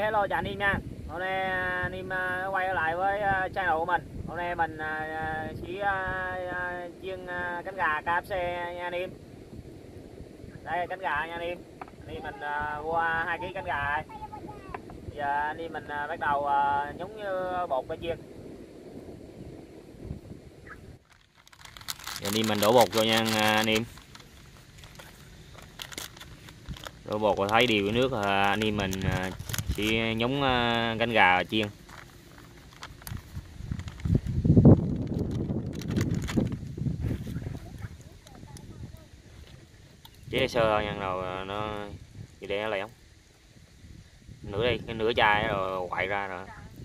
hello chào anh em nha. Hôm nay anh em quay trở lại với channel của mình. Hôm nay mình chỉ chiên cánh gà KFC nha anh em. Đây cánh gà nha anh em. Anh em mình mua 2 kg cánh gà đây. Giờ anh em mình bắt đầu nhúng như bột để chiên. Giờ anh em mình đổ bột vô nha anh em. Đổ bột và thấy đều với nước, anh em mình chỉ nhúng cánh gà chiên. Chế sơ thôi nha, rồi nó gì để nó lẻo nửa đây, cái nửa chai rồi quậy ra rồi.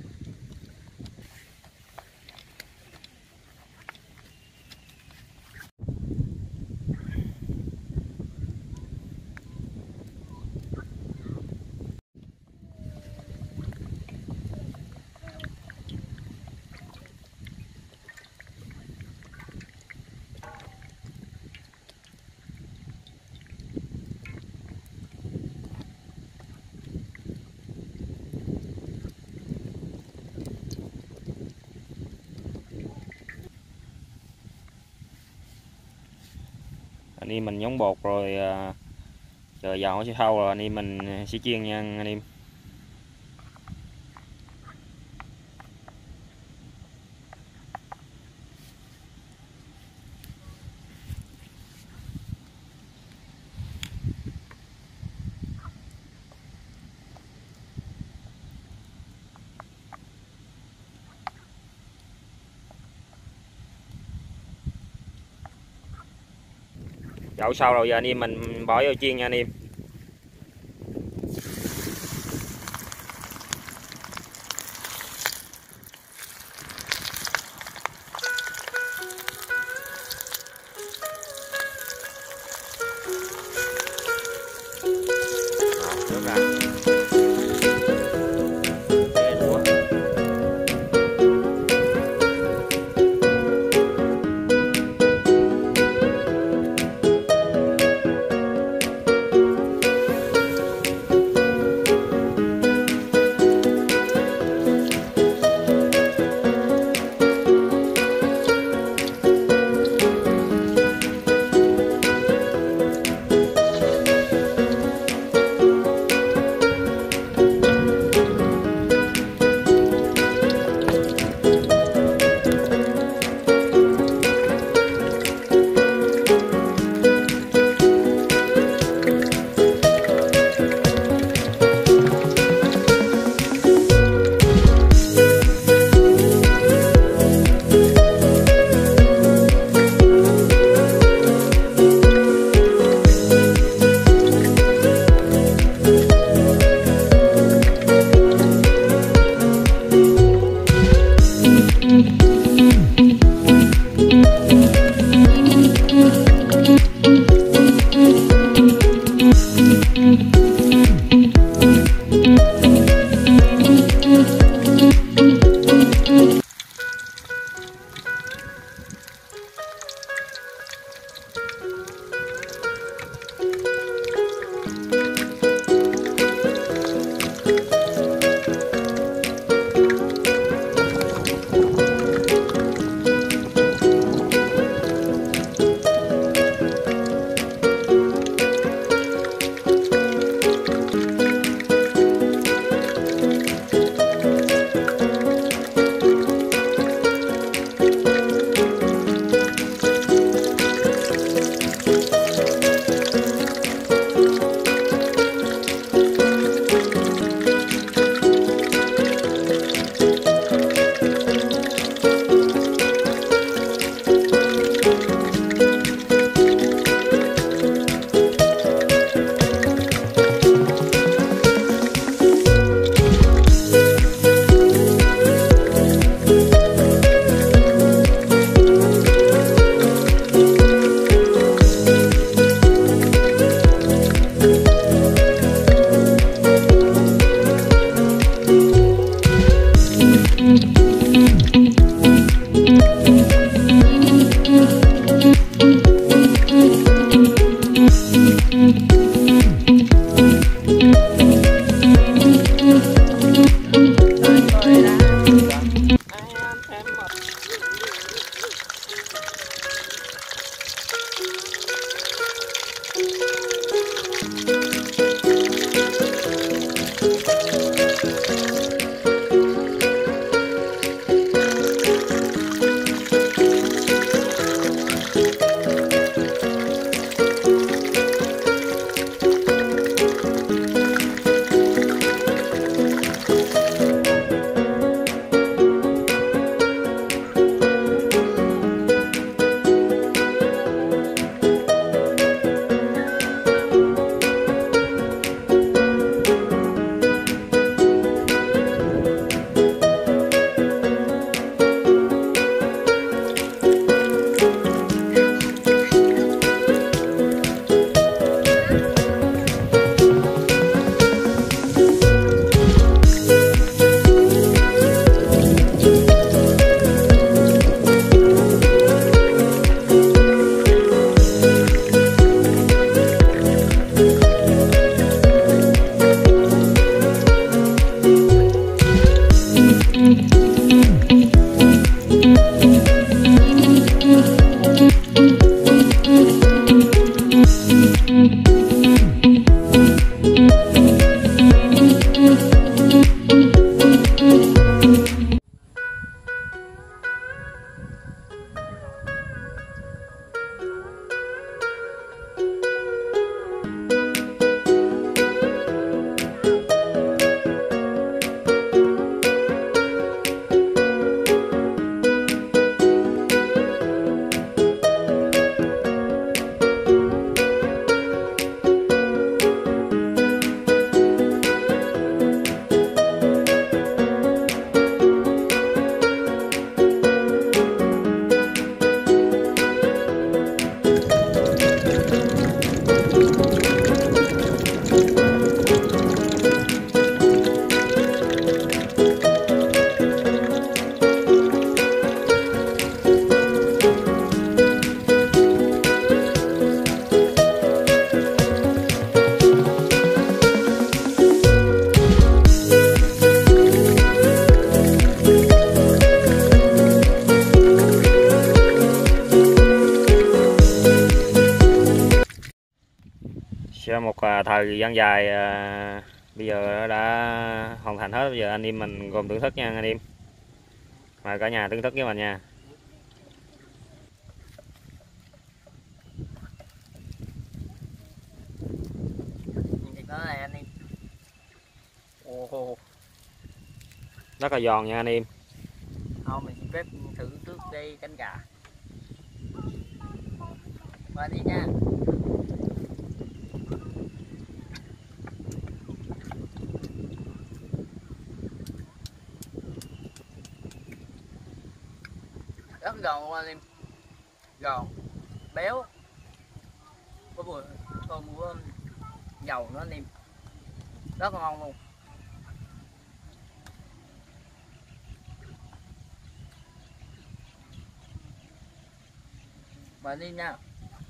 Anh em mình nhúng bột rồi, chờ dầu sẽ thau rồi anh em mình sẽ chiên nha anh em. Dầu sau rồi giờ anh em mình bỏ vô chiên nha anh em. Nước ra. thời gian dài, bây giờ đã hoàn thành hết. Bây giờ anh em mình cùng thưởng thức nha anh em, mời cả nhà thưởng thức với mình nha. Đó này anh em. Ồ. Rất là giòn nha anh em. Thôi mình xin phép thử trước đây cánh gà. Qua đi nha. Rất giòn anh em. Giòn, béo. Có vừa còn mua dầu nữa anh em. Rất là ngon luôn. Mời đi nha.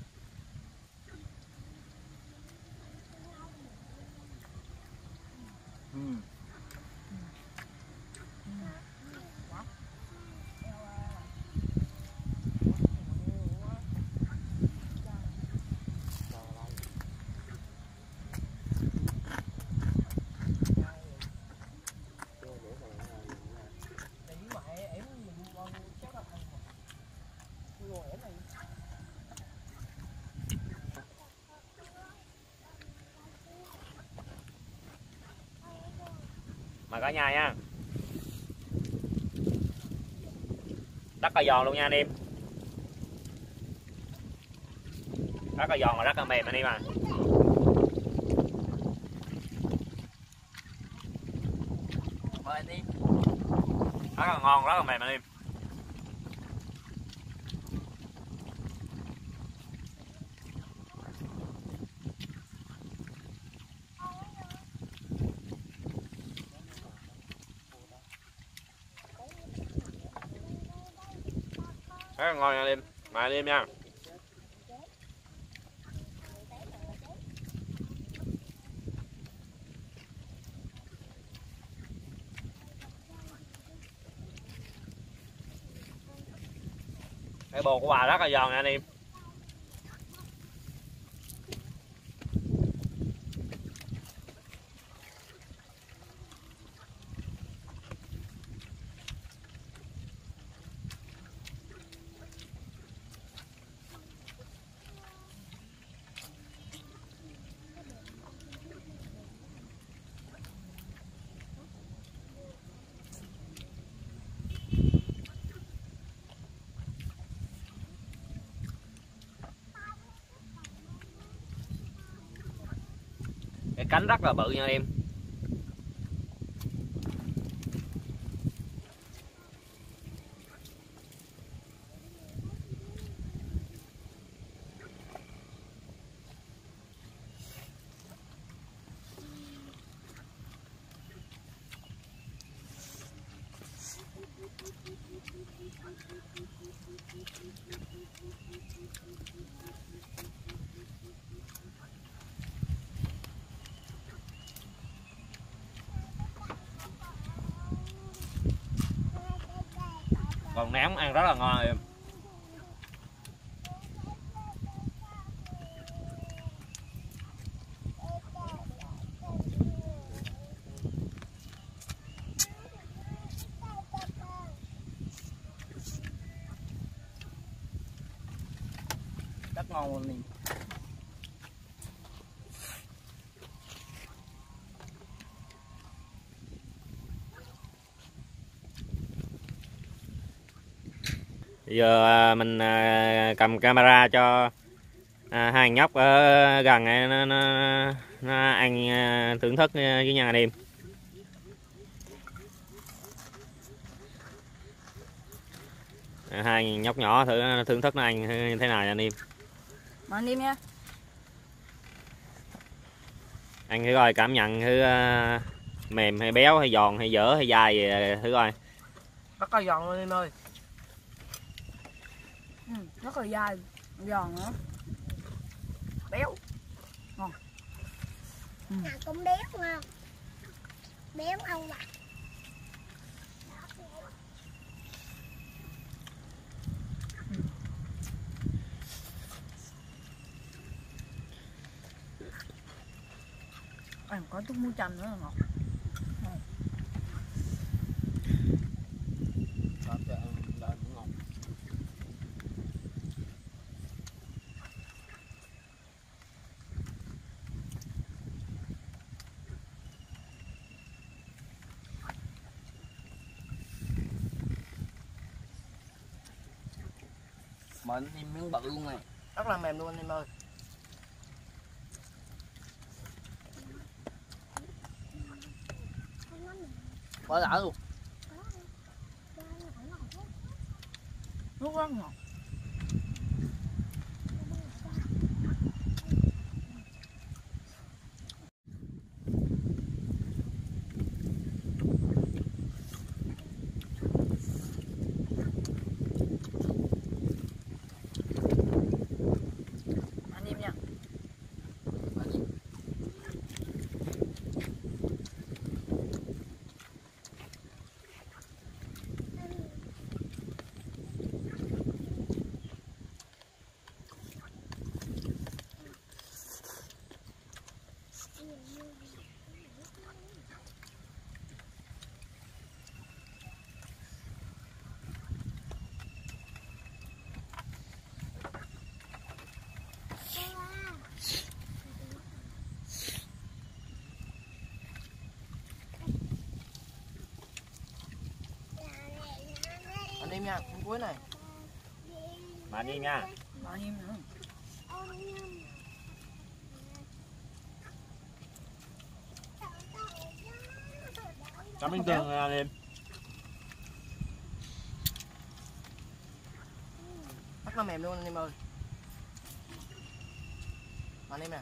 Mời cả nhà nha. Rất là giòn luôn nha anh em. Rất là giòn và rất là mềm anh em à. Mời anh em. Rất là ngon, rất là mềm anh em. Rất là ngon nha anh em. Mời anh em nha. Cái bột của bà rất là giòn nha anh em. Cái cánh rất là bự nha anh em. Còn ném ăn rất là ngon em. Rất ngon luôn mình. Bây giờ mình cầm camera cho hai nhóc ở gần này nó ăn thưởng thức với nhà anh em. Hai nhóc nhỏ thưởng thức nó ăn như thế nào nha anh em. Mời anh em nha. Ăn thử coi cảm nhận thử mềm hay béo hay giòn hay dở hay dai thử coi. Rất là giòn luôn em ơi. Rất là dai, giòn nữa. Béo. Ngon. Cũng béo ngon. Béo không ạ. ăn có chút muối chanh nữa là ngọt. Ngon. Mến thêm miếng bự luôn này, rất là mềm luôn anh em ơi. Quá đã luôn. Nước rất ngọt. Anh em nha. Anh em nha, con cuối này. Mà anh em nha. Mà anh em nữa. Cảm ơn tường anh em. Rất là mềm luôn anh em ơi. Anh em nè.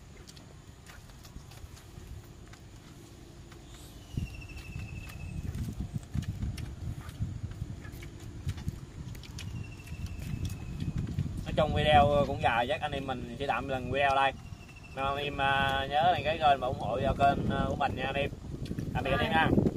Nói chung video cũng dài, chắc anh em mình sẽ tạm dừng video đây. Anh em nhớ đăng ký kênh và ủng hộ cho kênh của mình nha anh em. Tạm biệt anh em nha.